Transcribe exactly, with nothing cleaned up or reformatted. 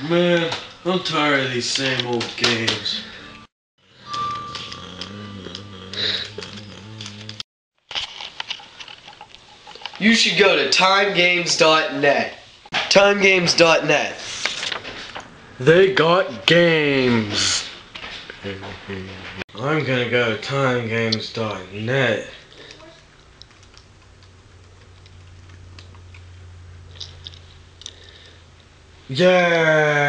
Man, I'm tired of these same old games. You should go to time games dot net. time games dot net. They got games. I'm gonna go to time games dot net. Yeah.